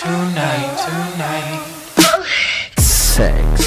Sex.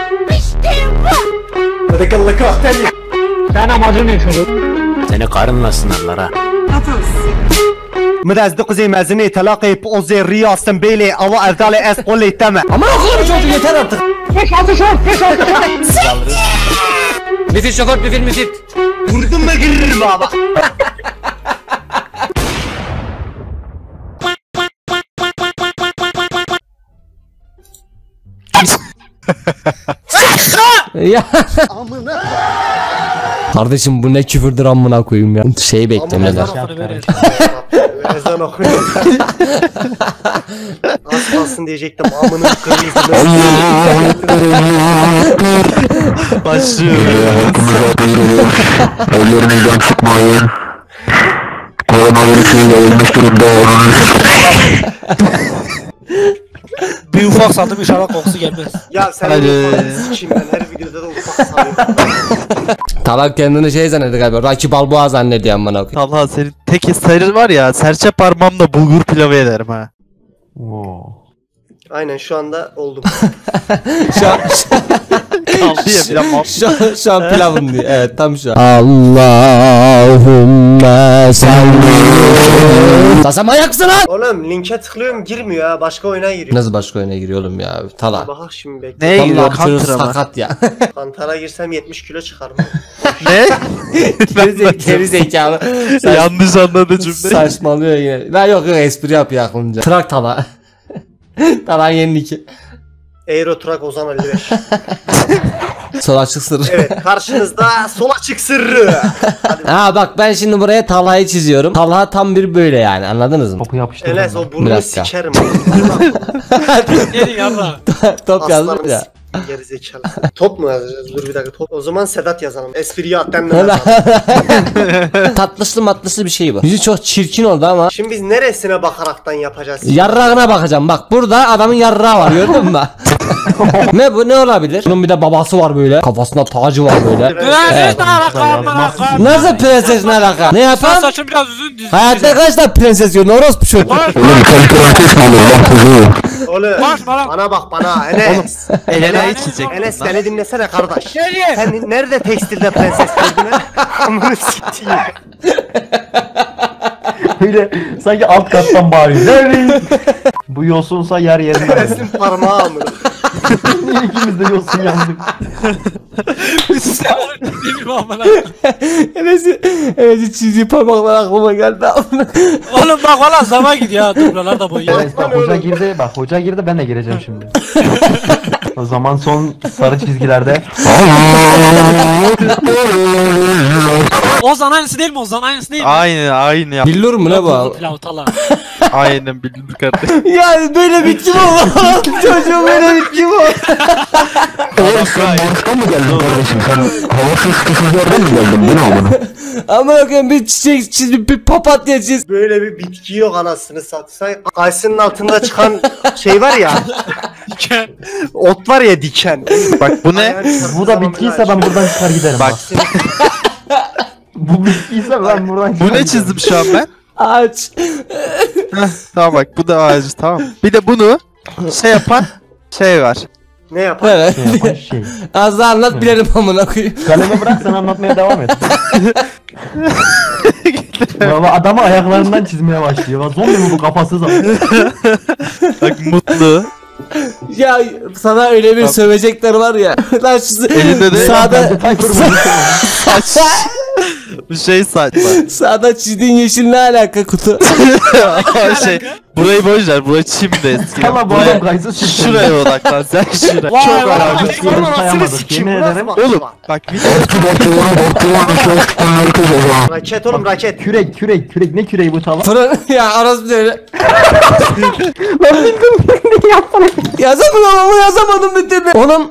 Radikal karakter. Sen amacın ne çocuk? Seni karınla sınırlar ha. مدازدق زي مازني تلاقي بوزي رياض سنبيلي او افضالي اس قولي تمام Aman okudum çocuğu yeter artık. Müfit şoför müfit. vurdum mu girerim baba. Ya. Kardeşim bu ne küfürdür amına koyayım ya. Şeyi beklemeler. Ezan okuyor. Az kalsın diyecektim amının kırmızı. Başlıyor. Ellerinizden çıkmayın. Koronavirüsü yayılmış durumda. Bir ufak sandım inşallah kokusu gelmez. Ya sen sikeyim ben her videoda da ufak sanıyorum. Talak kendini şey zannediyor galiba. Rocky Balboa zannediyor amına koyayım. Talha senin tek eserin var ya, serçe parmağımla bulgur pilavı ederim ha. Aynen şu anda oldum. Şu an Kaldı ya pilav. şu an pilavım diyor. Evet tam şu an. Allahümme salli. Tasam ayaksın lan. Oğlum linke tıklıyorum girmiyor ha başka oyuna giriyor. Nasıl başka oyuna giriyor oğlum ya? Tala. Bak şimdi bekle. Neye giriyor? Vallahi çocuk Counter'a mı? sakat ya. Kantara girsem 70 kilo çıkarım. Ne? Geri zekalı. Yanlış anladı cümleyi. Saçmalıyor yine. La yok espri yapıyor aklımca. Trak tala. Tala yeni iki. Euro Truck Ozan 55. Sol açık sır. Evet karşınızda sol açık sırrı. Ha bak ben şimdi buraya Talha'yı çiziyorum. Talha tam bir böyle yani anladınız mı? Enes o burnunu Biraz ya. sikerim. Gelin yanına. Top yazdım ya. Gerizekalı. Top mu yazacağız? Dur bir dakika top. O zaman Sedat yazalım. Espriyi attenle yazalım. Tatlışlı matlısı bir şey bu. Yüzü çok çirkin oldu ama. Şimdi biz neresine bakaraktan yapacağız? Yarrağına bakacağım bak burada adamın yarrağı var gördün mü? Ne bu ne olabilir? Bunun bir de babası var böyle. Kafasında tacı var böyle. Prenses ne alaka? Nasıl prenses ne alaka? Ne Sen yapan? saçın biraz uzun düz. Hayatta kaç tane prenses gördün orospu çocuğu. Oğlum sen prenses mi olur lan kuzu? Oğlum Bana. bana bak bana Enes. Elena'yı çizecek. Enes beni dinlesene kardeş. Nereye? Sen nerede tekstilde prenses gördün ha? Amını sikeyim. Öyle sanki alt kattan bağırıyor. Neredeyiz? Bu yosunsa yer yerine. Enes'in parmağı amına. Niye ikimiz de yosun yandık? Evet çizdiği parmaklar aklıma geldi. Oğlum bak valla zaman gidiyor ha. Dubralar da boyuyor. Evet, bak hoca girdi. Bak hoca girdi ben de gireceğim şimdi. O zaman son sarı çizgilerde. Ozan aynısı değil mi? Ozan aynısı değil mi? Aynı ya. Billur mu ne bu? Pilav tala. Aynen bildim kardeşim. Ya böyle bitki mi olur? Çocuğum böyle bitki mi olur? Oğlum sen Marş'tan mı geldin kardeşim? Sen havasız kısızlardan mı geldin? Bu ne amına? Ama bakın bir çiçek çiz, bir papatya çiz. Böyle bir bitki yok anasını satsan. Kayısının altında çıkan şey var ya. Ot var ya diken. bak bu ne? Bu da bitkiyse ben buradan çıkar giderim. Bak Bu bitkiyse ben buradan çıkar bu ne giderim. çizdim şu an ben? Ağaç. Tamam bak bu da ağacı tamam. Bir de bunu şey yapan şey var. Ne yapar? Evet. Şey yapan şey. Az daha anlat bilelim amına koyayım. Kalemi bırak sen anlatmaya devam et. Baba adamı ayaklarından çizmeye başlıyor. Bak zombi mi bu kafasız ama. Bak mutlu. Ya sana öyle bir sövecekler var ya. Lan şu Elinde de sağda saç. Bu şey saç var. sağda çizdiğin yeşil ne alaka kutu? şey burayı boş ver. Burayı çimde eskiden. Ama bu adam kayıtsız çizdi. Şuraya odaklan sen şuraya. Vay Çok vay önemli. vay. Hiç yeri sayamadık yemin ederim. Oğlum bak bir Raket oğlum raket. Kürek ne küreği bu tava? Fırın ya arası böyle. Lan bildim yazamadım ama yazamadım bir türlü. Oğlum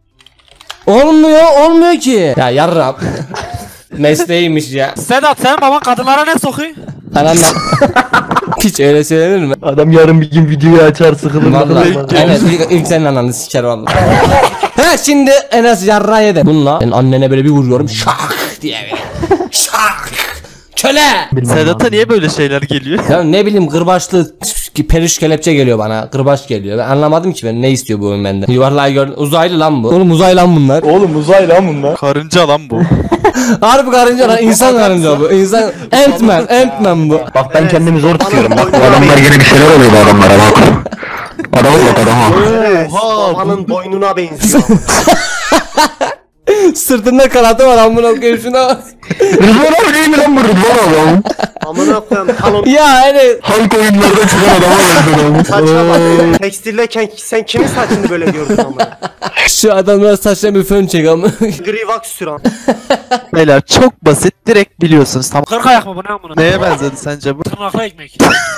olmuyor ki. Ya yarrab. Mesleğiymiş ya. Sedat sen baban kadınlara ne sokuyor? Ananla. Hiç öyle söylenir mi? Adam yarın bir gün videoyu açar sıkılır. Vallahi. Evet ilk senin ananı siker vallahi. Ha şimdi en az yarrağı yedi. Bununla ben annene böyle bir vuruyorum. Şak diye böyle. Şak. Köle. Sedat'a niye böyle şeyler geliyor? Ya ne bileyim kırbaçlı Periş kelepçe geliyor bana. Kırbaç geliyor. Ben anlamadım ki ben ne istiyor bu oyun benden. Yuvarlağı gördüm. Uzaylı lan bu. Oğlum uzaylı lan bunlar. Oğlum uzay lan bunlar. Karınca lan bu. Harbi karınca lan. İnsan karınca bu. İnsan. Ant-Man bu. Bak ben kendimi zor tutuyorum bak. Adamlar yine bir şeyler oluyor bu adamlara bak. Adama bak adama. babanın boynuna benziyor. Sırtında kanatı var amına koyayım şuna bak. Rıdvan abi değil mi lan bu Rıdvan abi? Amına koyayım talon Ya hani Halk oyunlarda çıkan adama benziyor. saçma bak. Tekstildeyken sen kimin saçını böyle gördün amına? şu adamlar saçlarına bir fön çek ama. Gri wax süren. Beyler çok basit direkt biliyorsunuz tamam. Kırk ayak mı bu ne amına? Neye benzedi sence bu? Tırnaklı ekmek.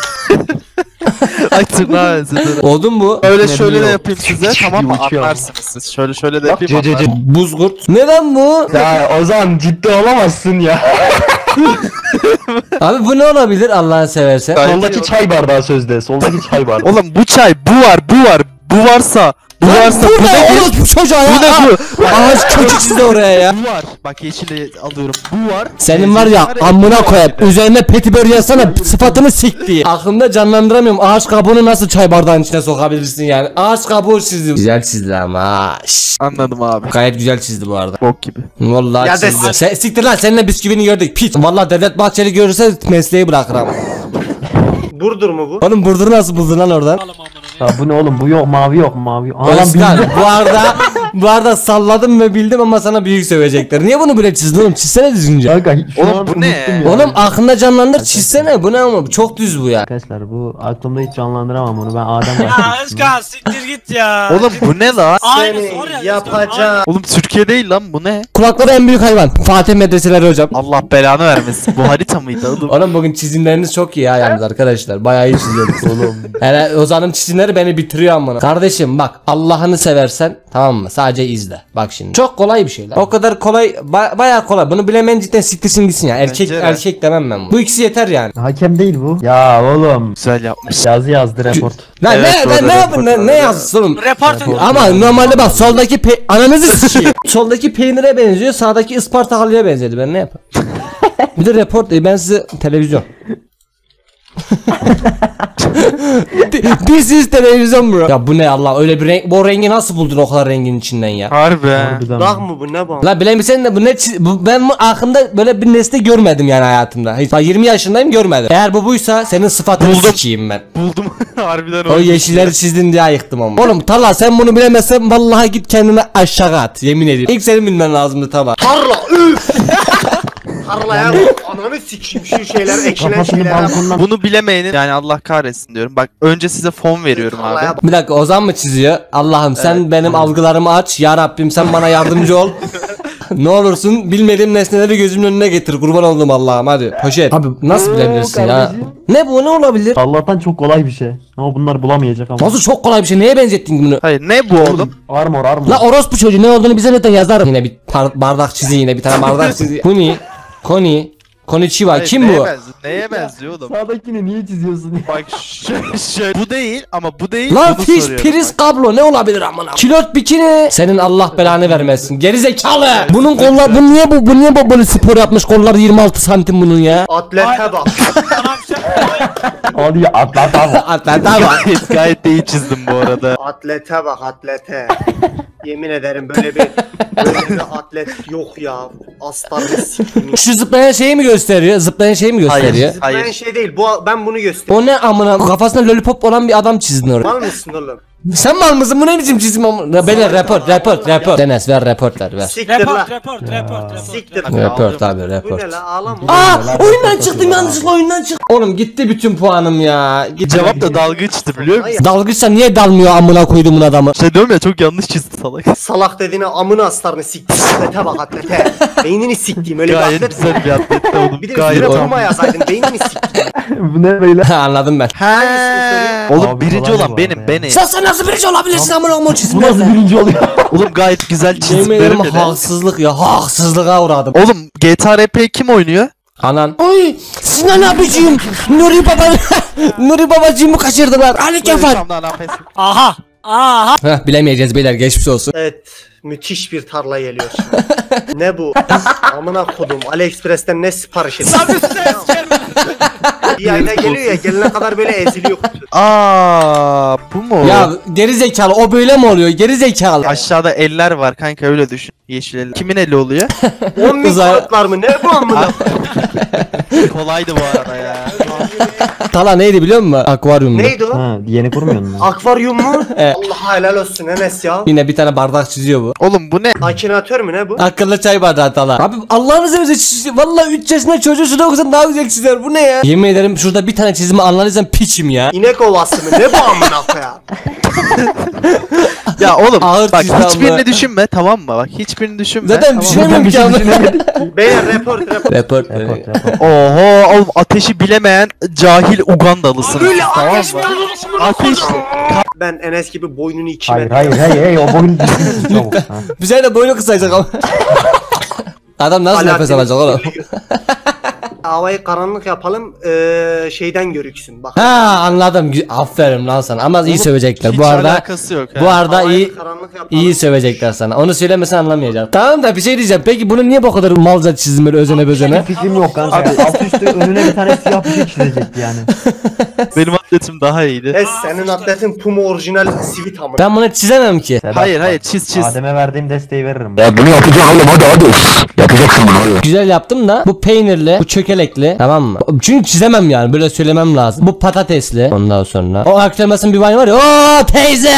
Ay tırnağa benzedi. Oldu mu bu? Öyle Ne şöyle de biliyor? yapayım size tamam mı Uçuyor. anlarsınız siz. Şöyle de Bak yapayım CCC. anlarsınız. Buzgurt. Neden bu? Ya Ozan ciddi olamazsın ya. Abi bu ne olabilir Allah'ını seversen? Gayet Soldaki iyi. çay bardağı sözde. Soldaki çay bardağı. Oğlum bu çay bu var. Bu varsa bu Bu ne nedir? oğlum bu çocuğa ya? Bu ne bu? Ağaç kökü çizdi oraya ya. Bu var. Bak yeşili alıyorum. Bu var. Senin var ya amına koyayım üzerine petibör yazsana sıfatını sikti. Aklımda canlandıramıyorum ağaç kabuğunu nasıl çay bardağının içine sokabilirsin yani. Ağaç kabuğu çizdi. Güzel çizdi ama. Anladım abi. Gayet güzel çizdi bu arada. Bok gibi. Vallahi Ya çizdi. de- Siktir lan seninle bisküvini gördük piç. Vallahi Devlet Bahçeli görürse mesleği bırakır ama. Burdur mu bu? Oğlum Burdur'u nasıl buldun lan oradan? Alım amına. Ya bu ne oğlum bu yok mavi yok mavi. Aa lan Özkan bildim. bu arada salladım ve bildim ama sana büyük sövecekler. Niye bunu böyle çizdin oğlum? Çizsene düzgünce. Kanka şu Oğlum an bu ne? unuttum ya. Oğlum aklında canlandır çizsene bu ne ama çok düz bu ya. Arkadaşlar bu aklımda hiç canlandıramam onu ben Adem Ya başlamıştım. Özkan siktir git ya. Oğlum bu ne lan? Aynı sor ya. Seni Özkan, yapacağım. Oğlum Türkiye değil lan bu ne? Kulakları en büyük hayvan. Fatih medreseleri hocam. Allah belanı vermesin. Bu harita mıydı oğlum? Oğlum bugün çizimleriniz çok iyi ya yalnız arkadaşlar. Bayağı iyi çiziyorsunuz oğlum. Hele Ozan'ın çizimleri beni bitiriyor amına. Kardeşim bak Allah'ını seversen tamam mı? Sadece izle. Bak şimdi. Çok kolay bir şey lan. O kadar kolay bayağı kolay. Bunu bilemeyen cidden siktirsin gitsin ya. Erkek Bence de. erkek demem ben bunu. Bu ikisi yeter yani. Hakem değil bu. Ya oğlum. Güzel yapmış. Yazı yazdı report. Lan Evet, ne doğru, yapın ne yazsın oğlum? Report ediyor. Ama normalde bak soldaki ananızı sikeyim. Soldaki peynire benziyor, sağdaki Ispartakalı'ya benzedi. Ben ne yapayım? Bir de report ben size televizyon. This is televizyon bro. Ya bu ne Allah öyle bir renk bu rengi nasıl buldun o kadar rengin içinden ya? Harbi. Harbiden. Dağ mı bu ne bu? La bilemesen de bu ne ben bu aklımda böyle bir nesne görmedim yani hayatımda. Hiç, bak 20 yaşındayım görmedim. Eğer bu buysa senin sıfatını Buldum. sikeyim ben. Buldum. Harbiden O yeşilleri çizdin diye ayıktım ama. Oğlum Tala sen bunu bilemezsen vallahi git kendine aşağı at yemin ediyorum. İlk senin bilmen lazımdı Tala. Tarla üf. Tarlaya bak. Ananı sikeyim şu şeyler ekilen Kafasını şeylere bak. balkondan. Bunu bilemeyenin yani Allah kahretsin diyorum. Bak önce size fon veriyorum Tarlaya abi. bak. Bir dakika Ozan mı çiziyor? Allah'ım sen benim algılarımı aç. Ya Rabbim sen bana yardımcı ol. Ne olursun bilmediğim nesneleri gözümün önüne getir. Kurban oldum Allah'ım hadi. Poşet. Abi nasıl bilebilirsin ya? kardeşim. Ne bu ne olabilir? Allah'tan çok kolay bir şey. Ama bunlar bulamayacak ama. Nasıl çok kolay bir şey. Neye benzettin bunu? Hayır ne bu oğlum? Armor. La orospu çocuğu ne olduğunu bize zaten yazar. Yine bir bardak çizi yine bir tane bardak çizi. Koni. Konnichiwa. Hayır, Kim neye bu? benziyor? Neye benziyor oğlum? Sağdakini niye çiziyorsun ya? Bak bu değil ama bu değil. Lan bunu fiş, soruyorum priz, bak. kablo ne olabilir amına? Kilot bikini. Senin Allah belanı vermesin. Geri zekalı. Bunun kollar bu niye bu böyle spor yapmış kolları 26 santim bunun ya? Atlete bak. Sana bir şey Hadi ya atla. Atleta bak. Gayet de iyi çizdim bu arada. Atlete bak atlete. Yemin ederim böyle bir atlet yok ya. Aslanı sikeyim. Şu zıplayan şeyi mi gösteriyor? Zıplayan şeyi mi gösteriyor? Hayır. Ben şey değil. Ben bunu göstereyim. O ne amına kafasında lollipop olan bir adam çizdin oraya. Mal mısın oğlum? Sen mal mısın? Bu ne biçim çizim amına? Beyler report. Enes ver report ver. Siktir la. report. Siktir. Report abi Bu report. ne la ağlama. Aa oyundan çıktım yanlışlıkla oyundan çık. Oğlum gitti bütün puanım ya. Gitti. Cevap da dalgıçtı biliyor musun? Dalgıçsa niye dalmıyor amına koyduğumun adamı? Şey diyorum ya çok yanlış çizdi salak. Salak dediğine amına aslarını siktir. Atlete bak atlete. Beynini siktiğim öyle bir Gayet atlet. güzel bir atletti oğlum. Bir de Gayet üstüne tam. vurma yazaydın. Beynini siktiğim. Bu ne böyle? Anladım ben. Oğlum Abi birinci kolay olan bu benim arada ya. beni. Sen nasıl birinci olabilirsin amına koyduğum Bu nasıl çizimlerden? birinci oluyor? Oğlum gayet güzel Yemin çizimlerim ederim bile. haksızlık ya haksızlığa uğradım. Oğlum GTA RP kim oynuyor? Anan. Oy Sinan abiciğim Nuri baba Nuri babacığımı kaçırdılar. Ali Kefal. Aha. Heh bilemeyeceğiz beyler geçmiş olsun. Evet. Müthiş bir tarla geliyor şimdi. Ne bu? Amına kodum. AliExpress'ten ne sipariş ettin? Sabit ses gelmedi. Bir ayna geliyor ya, gelene kadar böyle eziliyor kutu. Aa, bu mu? Ya geri zekalı o böyle mi oluyor? Geri zekalı. Aşağıda eller var kanka, öyle düşün. Yeşil eller. Kimin eli oluyor? 10 bin Uzay- kartlar mı ne bu amına? Kolaydı bu arada ya. Tala neydi biliyor musun? Akvaryumda. Neydi o? Ha, yeni kurmuyorsun mu? Akvaryum mu? Allah helal olsun Enes ya. Yine bir tane bardak çiziyor bu. Oğlum bu ne? Akinaatör mü ne bu? Akıllı çay bardağı Tala. Abi Allah'ını seversen valla 3 yaşında çocuğu şurada okusan daha güzel çizer. Bu ne ya? Yemin ederim şurada bir tane çizimi anladıysan piçim ya. İnek ovası mı ne bu amına koya? Ya oğlum Ağır bak çizdi ama. hiçbirini düşünme, tamam mı? Bak hiçbirini düşünme. Zaten tamam. düşünemiyorum ki ama. Beyler report. Report. Oho oğlum, ateşi bilemeyen cahil Ugandalısınız. Böyle tamam ateş mı? mi? Ateş. Ben Enes gibi boynunu 2 Hayır metre. hayır o boyun düzgün çabuk. Ha. Bize de boynu kısayacak ama. Adam nasıl nefes alacak oğlum? Havayı karanlık yapalım, şeyden görüksün bak. Ha anladım. Aferin lan sana. Ama iyi sövecekler. Hiç Bu arada alakası yok. bu arada Havayı iyi karanlık yapalım. iyi sövecekler sana. Onu söylemesen anlamayacak. Tamam da bir şey diyeceğim. Peki bunu niye bu kadar malca çizim böyle özene bezene? Fikrim yok kanka. Alt üstü önüne bir tane siyah bir şey çizecekti yani. Benim atletim daha iyiydi. Es senin atletin Puma orijinal sivit amına. Ben bunu çizemem ki. Sedat, Hayır bak, hayır, çiz. Adem'e verdiğim desteği veririm. Güzel yaptım da bu peynirli, bu çökelekli, tamam mı? Çünkü çizemem yani, böyle söylemem lazım. Bu patatesli. Ondan sonra o Akçelmas'ın bir vayı var ya. Oo teyze.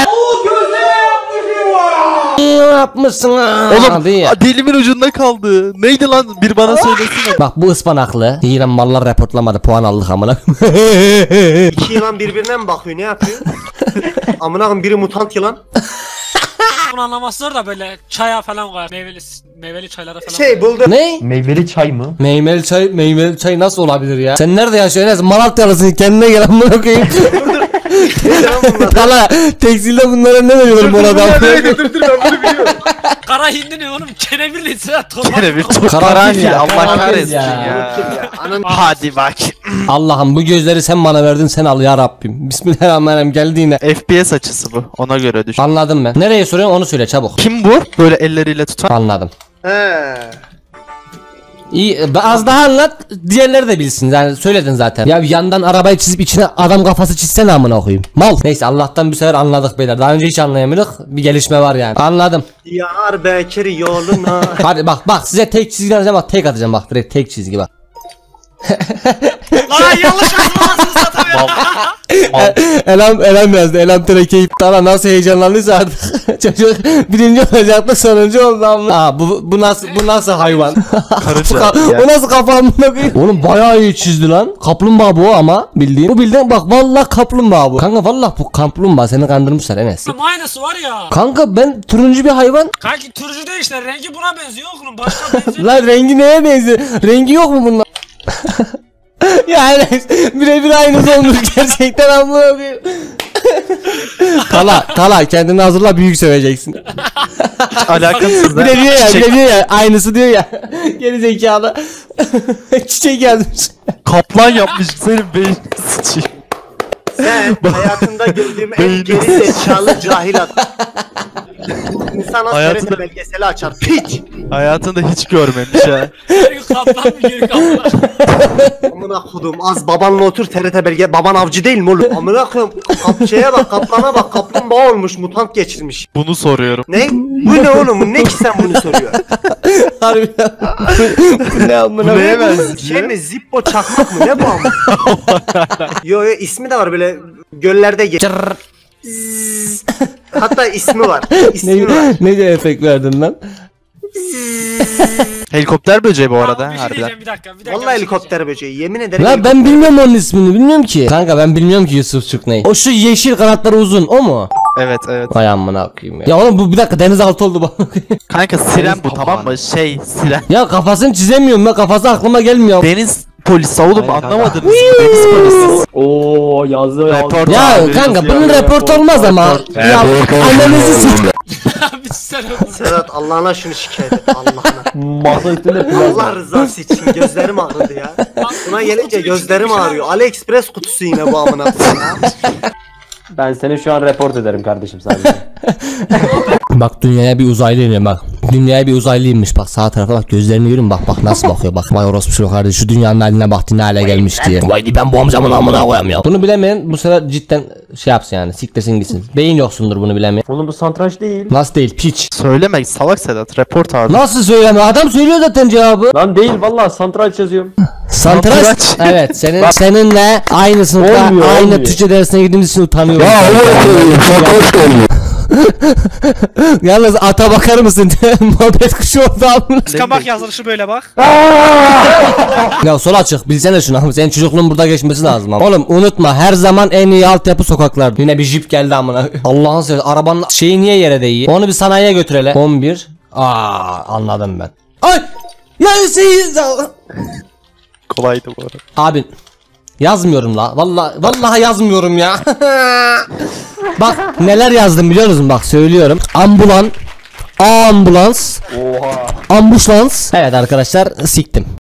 Yapmışsın ha. Oğlum Diye. dilimin ucunda kaldı. Neydi lan? Bir bana söylesene. Bak bu ıspanaklı. Yine mallar reportlamadı, puan aldık amına. İki yılan birbirine mi bakıyor, ne yapıyor? Amına koyayım, biri mutant yılan. Bunu anlamazlar da böyle çaya falan koyar. Meyveli çaylara falan. Şey buldum. Ne? Meyveli çay mı? Meyveli çay nasıl olabilir ya? Sen nerede yaşıyorsun? Enes Malatyalısın, kendine gel amına koyayım. Ne lan bunlar? Tala tekstilde bunlara ne veriyorum bu adam? Dur ben bunu biliyorum. Kara hindi ne oğlum? Kenevir sıra torba. Gene bir Karanfil ya, Allah karanfil kahretsin ya. ya. Anam Hadi bak. Allah'ım bu gözleri sen bana verdin, sen al ya Rabbim. Bismillahirrahmanirrahim, geldi yine. FPS açısı bu. Ona göre düşün. Anladım ben. Nereye soruyorsun onu söyle çabuk. Kim bu? Böyle elleriyle tutan. Anladım. He. İyi az daha anlat, diğerleri de bilsin, yani söyledin zaten. Ya yandan arabayı çizip içine adam kafası çizsene amına koyayım. Mal. Neyse Allah'tan bir sefer anladık beyler. Daha önce hiç anlayamadık. Bir gelişme var yani. Anladım. Diyarbakır yoluna. Hadi bak size tek çizgi atacağım, bak tek atacağım, bak direkt tek çizgi bak. Lan yanlış yazmalısın zaten. Elham yazdı. Elham terekeyi iptala nasıl heyecanlandıysa artık. Çocuk birinci olacaktı, sonuncu oldu ama. Aa bu nasıl hayvan? Karınca. O nasıl kafamına koyayım? Oğlum bayağı iyi çizdi lan. Kaplumbağa bu ama bildiğin. Bu bildiğin bak vallahi kaplumbağa bu. Kanka vallahi bu kaplumbağa, seni kandırmışlar Enes. Aynısı var ya. Kanka ben turuncu bir hayvan. Kanki turuncu değil işte. Rengi buna benziyor oğlum. Başka benziyor. Lan rengi neye benziyor? Rengi yok mu bunun? Ya Enes birebir aynısı olmuş gerçekten amına koyayım. Tala kendini hazırla, büyük seveceksin. Alakasız Bir ha. de diyor ya aynısı diyor ya. Geri zekalı. Çiçek yazmış. Kaplan yapmış senin beynini sıçayım. Sen hayatında gördüğüm en geri zekalı cahil adam. İnsan az Hayatında- TRT belgeseli açar. Piç. Hayatında hiç görmemiş ha. Geri kaplan mı geri kaplan? Amına kodum, az babanla otur TRT belge. Baban avcı değil mi oğlum? Amına koyayım. Şeye bak, kaplana bak, kaplumbağa olmuş, mutant geçirmiş. Bunu soruyorum. Ne? Bu ne oğlum? Ne ki sen bunu soruyorsun? Harbiden. Bu ne amına Bu neye koyayım? benziyor? Şey mi? Zippo çakmak mı? Ne bu amına? Yo ismi de var, böyle göllerde Hatta ismi var. İsmi var. Ne de efekt verdin lan? Helikopter böceği bu arada Bir şey harbiden. diyeceğim bir dakika. Vallahi helikopter böceği, yemin ederim. La ben bilmiyorum onun ismini, bilmiyorum ki. Kanka ben bilmiyorum ki Yusufçuk ne. O şu yeşil kanatları uzun o mu? Evet evet. Vay amına koyayım ya. Ya oğlum bu bir dakika denizaltı oldu bana. Kanka siren bu, tamam mı? Siren. Ya kafasını çizemiyorum ben, kafası aklıma gelmiyor. Deniz polisi oğlum, Hayır, anlamadınız mı? Deniz polisi. Oo yazdı Report. Ya Abi, kanka yazıyor. bunun report olmaz ama. Ya annenizi s**. Bir sen Sedat Allah'ına şunu şikayet et, Allah'ına. Masa üstünde Allah plazma. rızası için gözlerim ağrıdı ya. Buna gelince gözlerim ağrıyor. AliExpress kutusu yine bu amına koyayım ya. Ben seni şu an report ederim kardeşim sadece. Bak dünyaya bir uzaylı iniyor bak. Dünyaya bir uzaylıymış bak sağ tarafa bak gözlerini görün bak nasıl bakıyor bak. Vay orospu şu kardeş şu dünyanın haline bak ne hale gelmiş diye. Vay ben bu amcamın amına koyayım ya. Bunu bilemeyen bu sefer cidden şey yapsın yani siklesin gitsin. Beyin yoksundur bunu bilemeyen. Oğlum bu satranç değil. Nasıl değil piç. Söyleme salak Sedat. Report abi. Nasıl söyleme adam söylüyor zaten cevabı. Lan değil vallahi satranç yazıyorum. Satranç. Satranç. Evet seninle aynı sınıfta Olmuyor, aynı olmuyor. Türkçe dersine girdiğimiz için utanıyorum. Yalnız ata bakar mısın? Muhabbet kuşu oldu amına. Kabak yazılışı böyle bak. Ya sol açık bilsene şunu abi. Senin çocukluğun burada geçmesi lazım ama. Oğlum unutma her zaman en iyi altyapı sokaklar. Yine bir jip geldi amına. Allah'ın seversen arabanın şeyi niye yere değiyor? Onu bir sanayiye götürelim. 11. Anladım ben. Ay! Ya Kolaydı bu arada. Abi yazmıyorum la. Vallahi yazmıyorum ya. Bak neler yazdım biliyor musun? Bak söylüyorum. Ambulans. Oha. Ambulans. Evet arkadaşlar siktim.